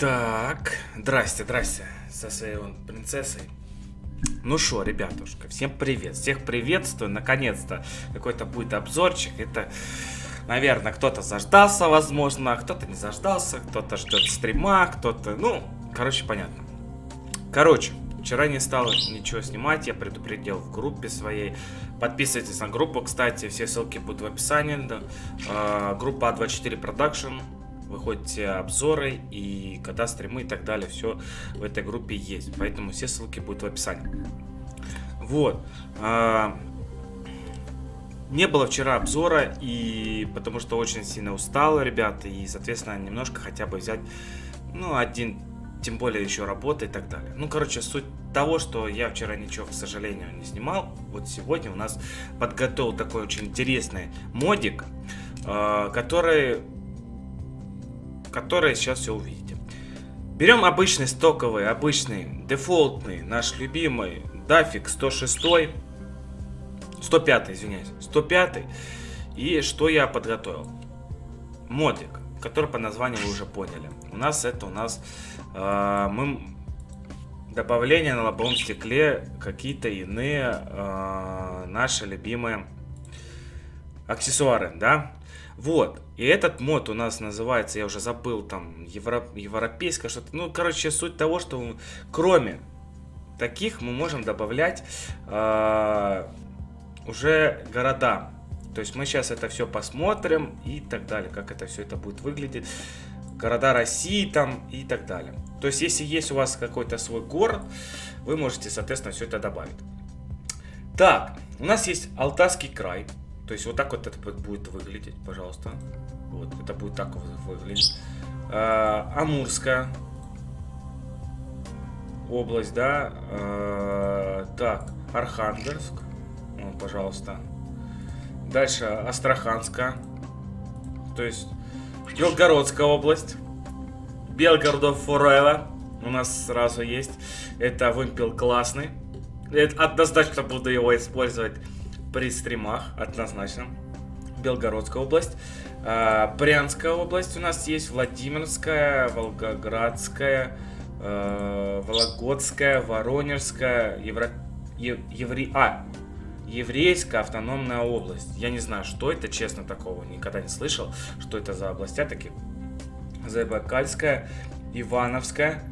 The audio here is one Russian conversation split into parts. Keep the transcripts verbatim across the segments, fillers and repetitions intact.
Так, здрасте, здрасте, со своей вон принцессой. Ну шо, ребятушка, всем привет, всех приветствую, наконец-то какой-то будет обзорчик. Это, наверное, кто-то заждался, возможно, кто-то не заждался, кто-то ждет стрима, кто-то, ну, короче, понятно. Короче, вчера не стал ничего снимать, я предупредил в группе своей. Подписывайтесь на группу, кстати, все ссылки будут в описании. Да. А, группа а двадцать четыре Production. Выходите обзоры и когда стримы и так далее, все в этой группе есть. Поэтому все ссылки будут в описании. Вот. А, не было вчера обзора, и потому что очень сильно устал, ребята, и, соответственно, немножко хотя бы взять, ну, один, тем более еще работа и так далее. Ну, короче, суть того, что я вчера ничего, к сожалению, не снимал. Вот сегодня у нас подготовил такой очень интересный модик, а, который... которые сейчас все увидите. Берем обычный стоковый, обычный, дефолтный, наш любимый дафик сто шесть, сто пять, извиняюсь, сто пять. И что я подготовил? Модик, который по названию вы уже поняли. У нас это у нас э, мы добавление на лобовом стекле, какие-то иные э, наши любимые аксессуары, да? Вот, и этот мод у нас называется, я уже забыл, там, евро, европейское что-то. Ну, короче, суть того, что кроме таких мы можем добавлять э, уже города. То есть мы сейчас это все посмотрим и так далее, как это все это будет выглядеть. Города России там и так далее. То есть, если есть у вас какой-то свой город, вы можете, соответственно, все это добавить. Так, у нас есть Алтайский край. То есть вот так вот это будет выглядеть, пожалуйста. Вот, это будет так вот выглядеть. А, Амурская область, да. А, так, Архангельск. Вот, пожалуйста. Дальше Астраханская. То есть Белгородская область. Белгородов Forever. У нас сразу есть. Это вымпел классный. Это однозначно буду его использовать при стримах, однозначно. Белгородская область. э, Брянская область у нас есть. Владимирская, Волгоградская, э, Вологодская, Воронежская, Евро... Ев... Евре... а, Еврейская автономная область. Я не знаю, что это, честно, такого никогда не слышал. Что это за областя такие? Забайкальская, Ивановская,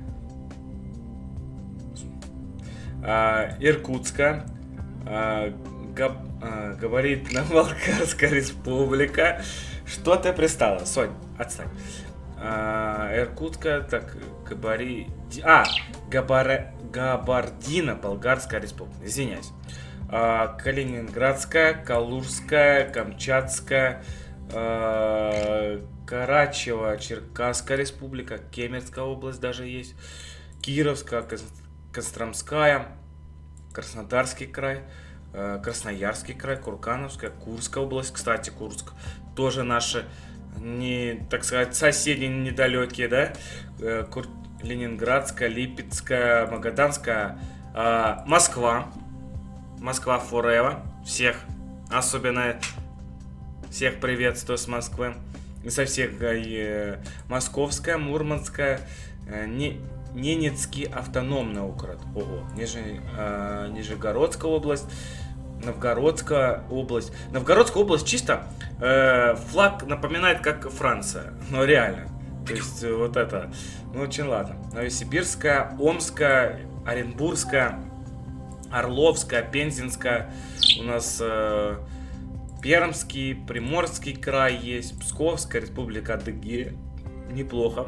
э, Иркутская, э, Габ... А, говорит нам Балкарская республика. Что ты пристала, Сонь? Отстань. А, Иркутска, так, Габари... А, Габар... Габардино, Болгарская республика. Извиняюсь. А, Калининградская, Калужская, Камчатская, а, Карачево, Черкасская республика, Кемеровская область даже есть, Кировская, Костромская, Краснодарский край, Красноярский край, Кургановская, Курская область. Кстати, Курск тоже наши, не, так сказать, соседи недалекие, да? Кур... Ленинградская, Липецкая, Магаданская, э, Москва. Москва Forever. Всех, особенно всех приветствую с Москвы. И со всех э, Московская, Мурманская, э, не... Ненецкий автономный округ. Ого. Нижи, э, Нижегородская область. Новгородская область. Новгородская область чисто э, флаг напоминает как Франция. Ну реально. То есть э, вот это. Ну очень ладно. Новосибирская, Омская, Оренбургская, Орловская, Пензенская. У нас э, Пермский, Приморский край есть. Псковская республика Адыгея. Неплохо.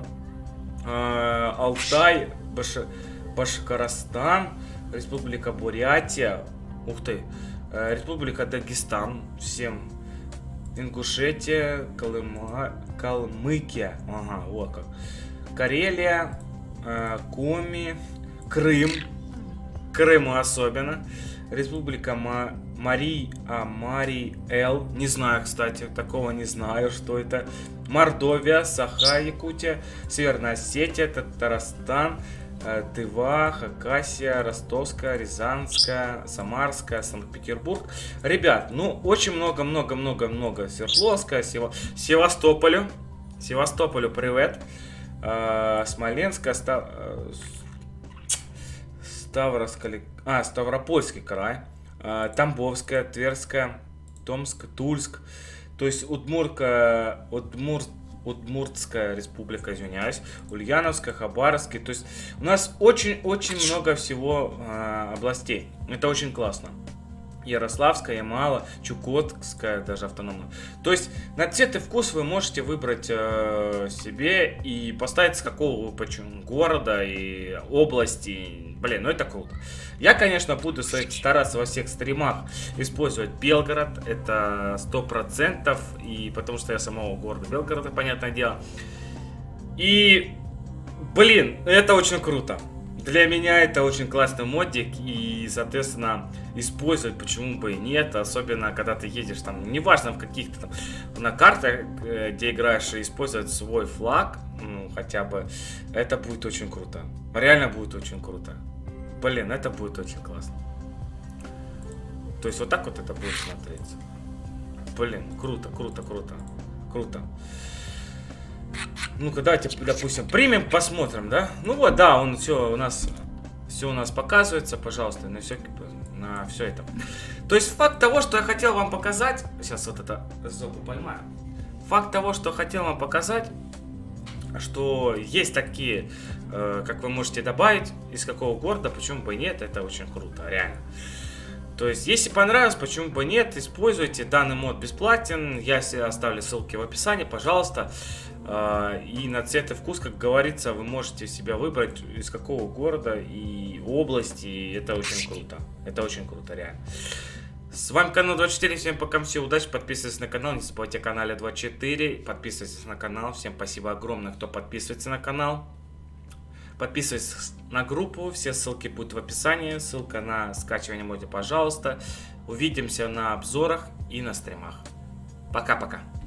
Алтай, Баш... Башкоростан, Республика Бурятия, ух ты, Республика Дагестан, всем, Ингушетия, Колыма... Калмыкия, ага, вот как, Карелия, Коми, Крым, Крым особенно, Республика Ма... Марий, а, Марий Эл, не знаю, кстати, такого не знаю, что это. Мордовия, Саха, Якутия, Северная Осетия, Татарстан, э, Тыва, Хакасия, Ростовская, Рязанская, Самарская, Санкт-Петербург. Ребят, ну, очень много-много-много-много. Свердловская, Сева... Севастополю. Севастополю привет. э, Смоленская, Ста... Ставровская, а, Ставропольский край, э, Тамбовская, Тверская, Томск, Тульск, то есть Удмурка, Удмурт, Удмуртская республика, извиняюсь, Ульяновская, Хабаровский, то есть у нас очень-очень много всего э, областей, это очень классно. Ярославская, Ямала, Чукотская, даже автономная. То есть на цвет и вкус вы можете выбрать э, себе и поставить с какого вы почему города и области. Блин, ну это круто. Я, конечно, буду стараться во всех стримах использовать Белгород, это сто процентов, и потому что я самого города Белгорода, понятное дело. И, блин, это очень круто. Для меня это очень классный модик, и, соответственно, использовать почему бы и нет, особенно когда ты едешь там, неважно в каких-то там, на картах, где играешь, использовать свой флаг, ну, хотя бы, это будет очень круто. Реально будет очень круто. Блин, это будет очень классно. То есть вот так вот это будет смотреться. Блин, круто, круто, круто, круто. Ну-ка, давайте, допустим, примем, посмотрим, да? Ну вот, да, он все у нас, все у нас показывается, пожалуйста, на все, на все это. То есть факт того, что я хотел вам показать, сейчас вот это зубы поймаю. Факт того, что хотел вам показать, что есть такие, э, как вы можете добавить, из какого города, почему бы и нет, это очень круто, реально. То есть, если понравилось, почему бы нет, используйте, данный мод бесплатен, я себе оставлю ссылки в описании, пожалуйста. И на цвет и вкус, как говорится, вы можете себя выбрать из какого города и области, и это очень круто, это очень круто, реально. С вами канал двадцать четыре, всем пока, всем удачи, подписывайтесь на канал, не забывайте о канале двадцать четыре, подписывайтесь на канал, всем спасибо огромное, кто подписывается на канал. Подписывайтесь на группу, все ссылки будут в описании, ссылка на скачивание мода, пожалуйста. Увидимся на обзорах и на стримах. Пока-пока.